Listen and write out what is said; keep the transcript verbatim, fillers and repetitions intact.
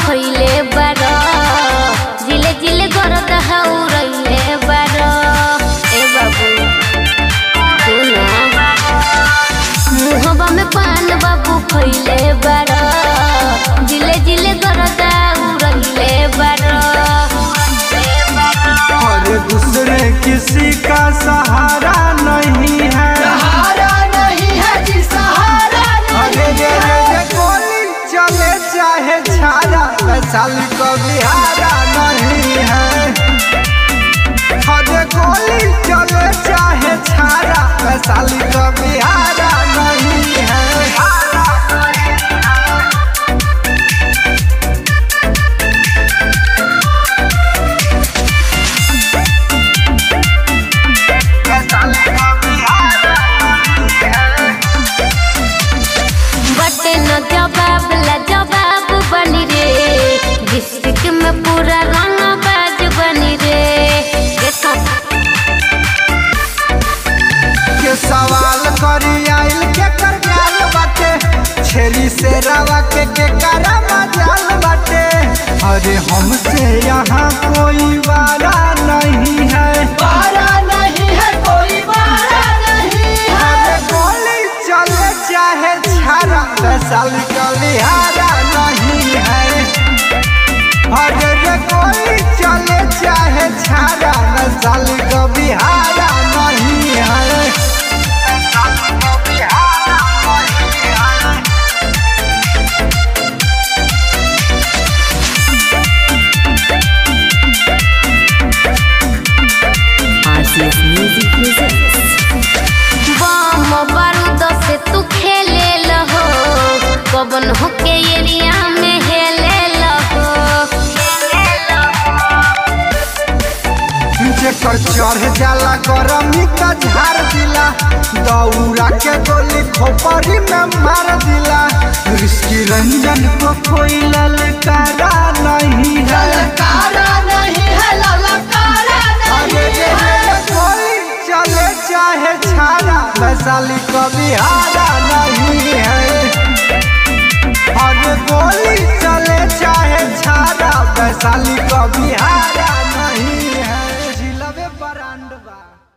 खइले बारो जिले जिले गरद हाउरइले बारो ए बाबू सुना मुहबा में पान बाबू खइले बारो जिले जिले गरद हाउरइले बारो। और दूसरे किसी का सहारा नहीं है, सहारा नहीं है जी सहारा नहीं है। अरे गोली चले चाहे छारा वैशाली को बिहारा नहीं है। अरे गोली चले चाहे छारा वैशाली को बिहारा नहीं है। जवाब ला जवाब बनी रे डिस्ट्रिक्ट में पूरा रंग बाज बनी रे। देखो के सवाल करी आइल के कर गाल बाटे छेरी से रवा के के करा मजाल बाटे। अरे हमसे यहाँ कोई वारा नहीं है, वारा नहीं है कोई वारा नहीं है। अरे गोली चले चाहे छारा वैशाली का लिहारा नहीं है। अरे रे गोली चले चाहे छारा वैशाली का बिहारा नहीं है। बम बारूद से तू खेले लहो पवन होके एरिया में हेले लहो। जेकर चढ़ जाला गरमी का झाड़ दिला दौड़ा के गोली खोपड़ी में मार दिला। ऋषि रंजन को कोई ललकारा नहीं है, ललकारा नहीं है ललकारा नहीं है। गोली चले चाहे छारा वैशाली को बिहारा नहीं है। और गोली चले चाहे छारा वैशाली को बिहारा नहीं है। जिलबे बरांडवा।